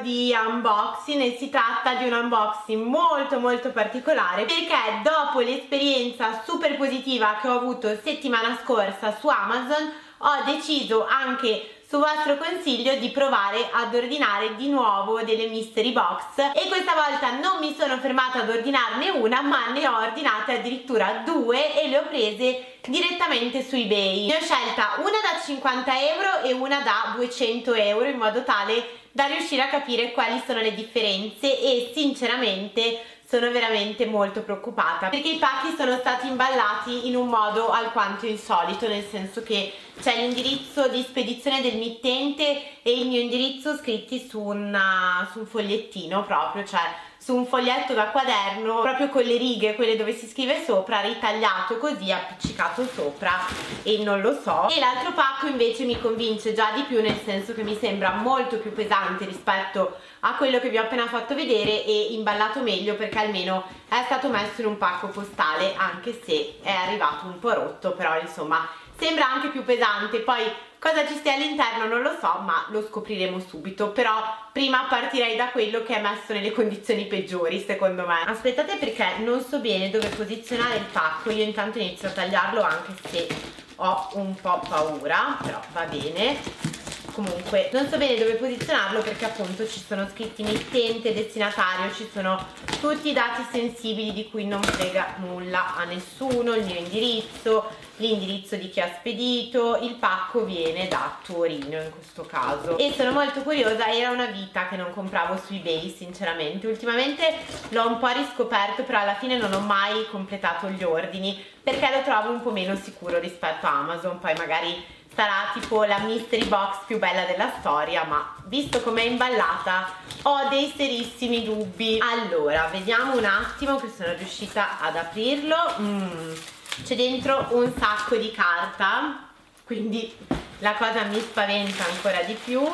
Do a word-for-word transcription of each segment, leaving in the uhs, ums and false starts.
di unboxing e si tratta di un unboxing molto molto particolare perché dopo l'esperienza super positiva che ho avuto settimana scorsa su Amazon ho deciso anche su vostro consiglio di provare ad ordinare di nuovo delle mystery box e questa volta non mi sono fermata ad ordinarne una ma ne ho ordinate addirittura due e le ho prese direttamente su eBay. Ne ho scelta una da cinquanta euro e una da duecento euro in modo tale da riuscire a capire quali sono le differenze e sinceramente sono veramente molto preoccupata perché i pacchi sono stati imballati in un modo alquanto insolito, nel senso che c'è l'indirizzo di spedizione del mittente e il mio indirizzo scritti su, una, su un fogliettino proprio, cioè su un foglietto da quaderno proprio con le righe, quelle dove si scrive sopra, ritagliato così, appiccicato sopra e non lo so. E l'altro pacco invece mi convince già di più, nel senso che mi sembra molto più pesante rispetto a quello che vi ho appena fatto vedere e imballato meglio perché almeno è stato messo in un pacco postale, anche se è arrivato un po' rotto, però insomma sembra anche più pesante. Poi cosa ci stia all'interno non lo so, ma lo scopriremo subito, però prima partirei da quello che è messo nelle condizioni peggiori secondo me. Aspettate perché non so bene dove posizionare il pacco, io intanto inizio a tagliarlo anche se ho un po' paura, però va bene. Comunque non so bene dove posizionarlo perché appunto ci sono scritti mittente, destinatario, ci sono tutti i dati sensibili di cui non frega nulla a nessuno, il mio indirizzo, l'indirizzo di chi ha spedito, il pacco viene da Torino in questo caso e sono molto curiosa, era una vita che non compravo su eBay sinceramente, ultimamente l'ho un po' riscoperto però alla fine non ho mai completato gli ordini perché lo trovo un po' meno sicuro rispetto a Amazon, poi magari sarà tipo la mystery box più bella della storia, ma visto com'è imballata ho dei serissimi dubbi. Allora, vediamo un attimo che sono riuscita ad aprirlo. Mm, c'è dentro un sacco di carta, quindi la cosa mi spaventa ancora di più.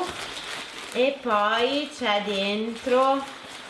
E poi c'è dentro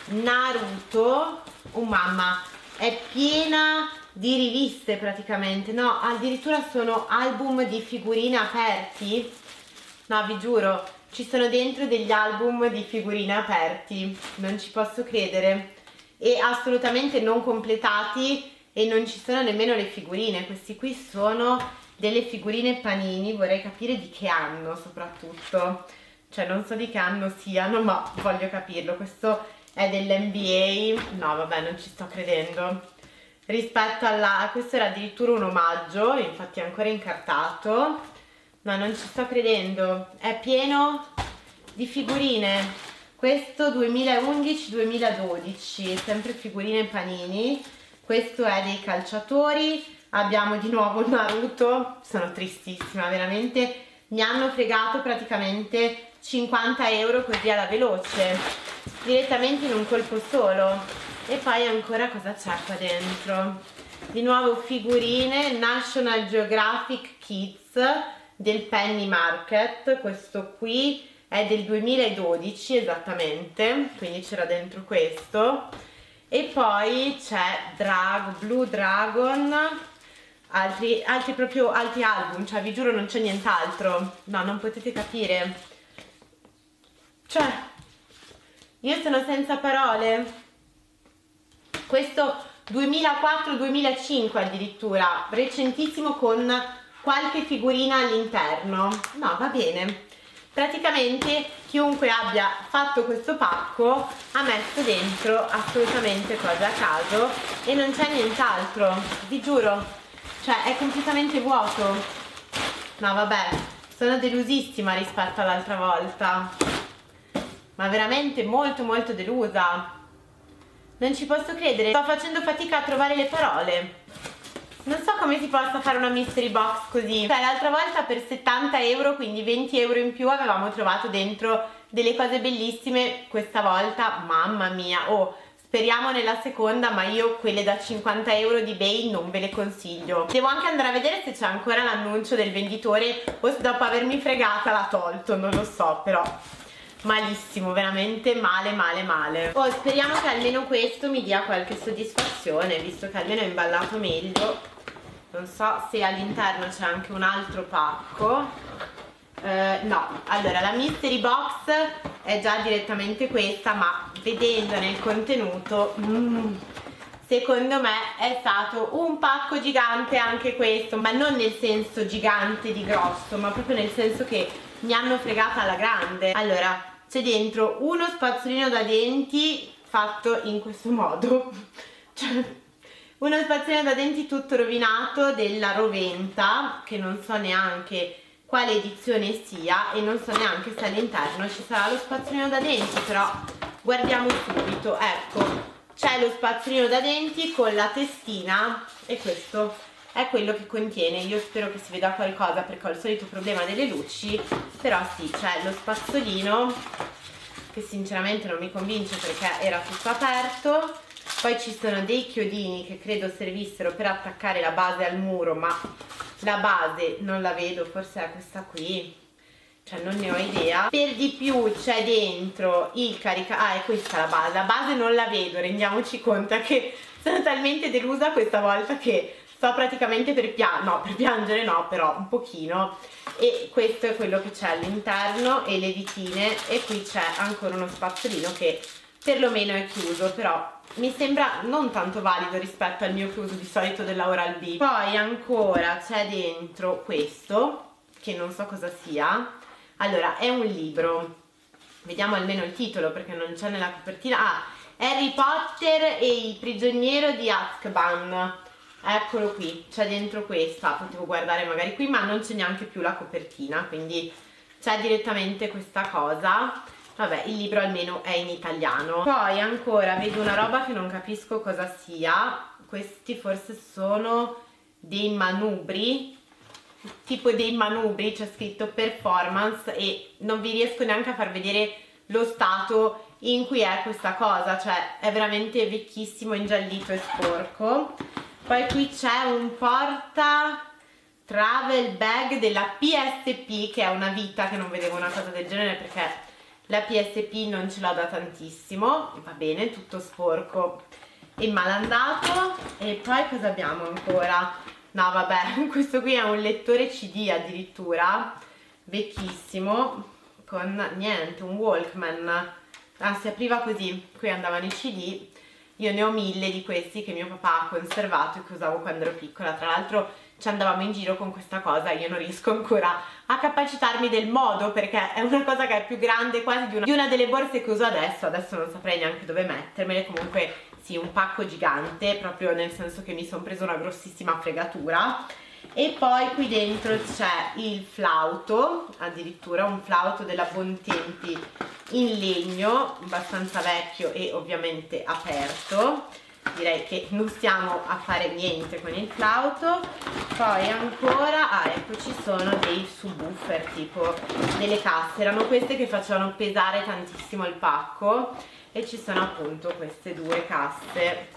Naruto. Oh mamma, è piena di riviste praticamente, no, addirittura sono album di figurine aperti, no vi giuro, ci sono dentro degli album di figurine aperti, non ci posso credere, e assolutamente non completati e non ci sono nemmeno le figurine, questi qui sono delle figurine Panini, vorrei capire di che anno soprattutto, cioè non so di che anno siano ma voglio capirlo. Questo è dell'N B A, no vabbè non ci sto credendo. Rispetto alla... questo era addirittura un omaggio, infatti è ancora incartato, no non ci sto credendo, è pieno di figurine, questo duemilaundici duemiladodici, sempre figurine Panini, questo è dei calciatori, abbiamo di nuovo Naruto, sono tristissima veramente, mi hanno fregato praticamente cinquanta euro così alla veloce, direttamente in un colpo solo. E poi ancora cosa c'è qua dentro? Di nuovo figurine National Geographic Kids del Penny Market, questo qui è del duemiladodici esattamente, quindi c'era dentro questo. E poi c'è Drago, Blue Dragon, altri, altri proprio altri album, cioè vi giuro non c'è nient'altro, no non potete capire, cioè io sono senza parole. Questo duemilaquattro duemilacinque addirittura, recentissimo con qualche figurina all'interno, no va bene, praticamente chiunque abbia fatto questo pacco ha messo dentro assolutamente cose a caso e non c'è nient'altro, vi giuro, cioè è completamente vuoto, no vabbè, sono delusissima rispetto all'altra volta, ma veramente molto molto delusa. Non ci posso credere, sto facendo fatica a trovare le parole. Non so come si possa fare una mystery box così. Cioè l'altra volta per settanta euro, quindi venti euro in più, avevamo trovato dentro delle cose bellissime. Questa volta, mamma mia, oh, speriamo nella seconda, ma io quelle da cinquanta euro di eBay non ve le consiglio. Devo anche andare a vedere se c'è ancora l'annuncio del venditore o se dopo avermi fregata l'ha tolto, non lo so, però... malissimo, veramente male male male. Oh, speriamo che almeno questo mi dia qualche soddisfazione, visto che almeno è imballato meglio. Non so se all'interno c'è anche un altro pacco. Uh, no, allora la mystery box è già direttamente questa, ma vedendone il contenuto mm, secondo me è stato un pacco gigante anche questo, ma non nel senso gigante di grosso, ma proprio nel senso che mi hanno fregata alla grande. Allora, c'è dentro uno spazzolino da denti fatto in questo modo, cioè uno spazzolino da denti tutto rovinato della Roventa, che non so neanche quale edizione sia e non so neanche se all'interno ci sarà lo spazzolino da denti, però guardiamo subito. Ecco, c'è lo spazzolino da denti con la testina e questo è quello che contiene. Io spero che si veda qualcosa perché ho il solito problema delle luci, però sì, c'è lo spazzolino che sinceramente non mi convince perché era tutto aperto. Poi ci sono dei chiodini che credo servissero per attaccare la base al muro, ma la base non la vedo, forse è questa qui, cioè non ne ho idea. Per di più c'è dentro il carica... ah, è questa la base, la base non la vedo, rendiamoci conto che sono talmente delusa questa volta che sto praticamente per piangere, no, per piangere no, però un pochino. E questo è quello che c'è all'interno e le vitine, e qui c'è ancora uno spazzolino che perlomeno è chiuso, però mi sembra non tanto valido rispetto al mio che uso di solito della Oral-B. Poi ancora c'è dentro questo, che non so cosa sia. Allora, è un libro, vediamo almeno il titolo perché non c'è nella copertina. Ah, Harry Potter e il prigioniero di Azkaban, eccolo qui, c'è dentro questa, potevo guardare magari qui, ma non c'è neanche più la copertina, quindi c'è direttamente questa cosa. Vabbè, il libro almeno è in italiano. Poi ancora vedo una roba che non capisco cosa sia. Questi forse sono dei manubri, tipo dei manubri, c'è scritto performance, e non vi riesco neanche a far vedere lo stato in cui è questa cosa, cioè è veramente vecchissimo, ingiallito e sporco. Poi qui c'è un porta travel bag della P S P, che è una vita che non vedevo una cosa del genere perché la P S P non ce l'ho da tantissimo. Va bene, tutto sporco e malandato. E poi cosa abbiamo ancora? No vabbè, questo qui è un lettore C D addirittura, vecchissimo, con niente, un Walkman. Ah, si apriva così, qui andavano i C D. Io ne ho mille di questi che mio papà ha conservato e che usavo quando ero piccola. Tra l'altro ci andavamo in giro con questa cosa, io non riesco ancora a capacitarmi del modo perché è una cosa che è più grande quasi di una, di una delle borse che uso adesso. Adesso non saprei neanche dove mettermele. Comunque sì, un pacco gigante, proprio nel senso che mi sono preso una grossissima fregatura. E poi qui dentro c'è il flauto, addirittura un flauto della Bontempi in legno, abbastanza vecchio e ovviamente aperto. Direi che non stiamo a fare niente con il flauto. Poi ancora, ah ecco, ci sono dei subwoofer, tipo delle casse, erano queste che facevano pesare tantissimo il pacco, e ci sono appunto queste due casse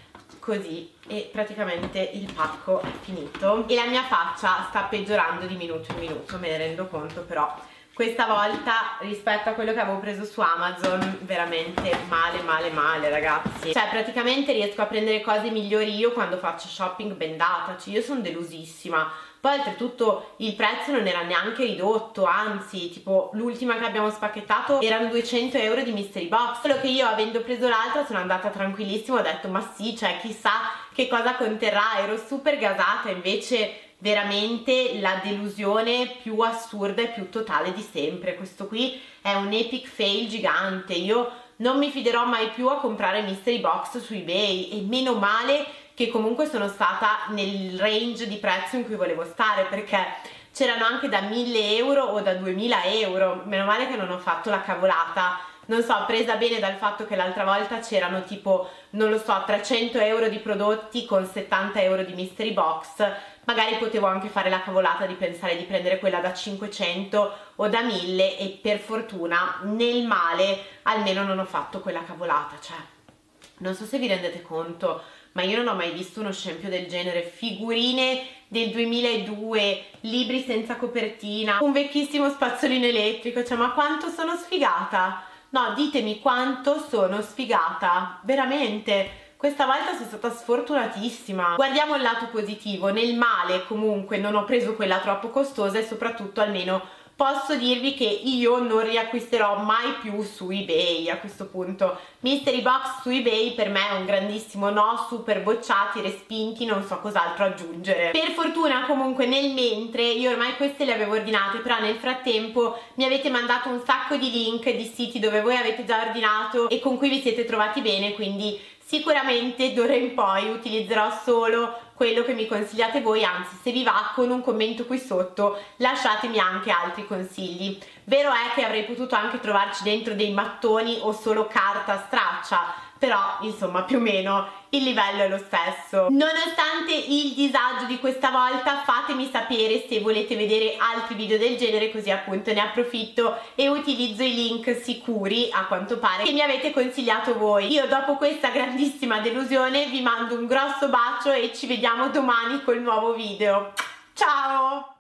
così, e praticamente il pacco è finito. E la mia faccia sta peggiorando di minuto in minuto, me ne rendo conto, però questa volta rispetto a quello che avevo preso su Amazon veramente male male male ragazzi, cioè praticamente riesco a prendere cose migliori io quando faccio shopping bendata, cioè io sono delusissima. Poi oltretutto il prezzo non era neanche ridotto, anzi tipo l'ultima che abbiamo spacchettato erano duecento euro di mystery box, solo che io avendo preso l'altra sono andata tranquillissima, ho detto ma sì, cioè chissà che cosa conterrà, ero super gasata. Invece veramente la delusione più assurda e più totale di sempre. Questo qui è un epic fail gigante, io non mi fiderò mai più a comprare mystery box su eBay, e meno male che comunque sono stata nel range di prezzo in cui volevo stare, perché c'erano anche da mille euro o da duemila euro. Meno male che non ho fatto la cavolata, non so, presa bene dal fatto che l'altra volta c'erano tipo, non lo so, trecento euro di prodotti con settanta euro di mystery box. Magari potevo anche fare la cavolata di pensare di prendere quella da cinquecento o da mille, e per fortuna nel male almeno non ho fatto quella cavolata. Cioè non so se vi rendete conto, ma io non ho mai visto uno scempio del genere. Figurine del duemiladue, libri senza copertina, un vecchissimo spazzolino elettrico, cioè ma quanto sono sfigata. No, ditemi quanto sono sfigata, veramente. Questa volta sono stata sfortunatissima. Guardiamo il lato positivo, nel male comunque non ho preso quella troppo costosa, e soprattutto almeno posso dirvi che io non riacquisterò mai più su eBay a questo punto. Mystery box su eBay per me è un grandissimo no, super bocciati, respinti, non so cos'altro aggiungere. Per fortuna comunque nel mentre io ormai queste le avevo ordinate, però nel frattempo mi avete mandato un sacco di link di siti dove voi avete già ordinato e con cui vi siete trovati bene, quindi sicuramente d'ora in poi utilizzerò solo quello che mi consigliate voi, anzi se vi va con un commento qui sotto lasciatemi anche altri consigli. Vero è che avrei potuto anche trovarci dentro dei mattoni o solo carta straccia, però insomma più o meno il livello è lo stesso. Nonostante il disagio di questa volta, fatemi sapere se volete vedere altri video del genere, così appunto ne approfitto e utilizzo i link sicuri, a quanto pare, che mi avete consigliato voi. Io dopo questa grandissima delusione vi mando un grosso bacio e ci vediamo domani col nuovo video. Ciao!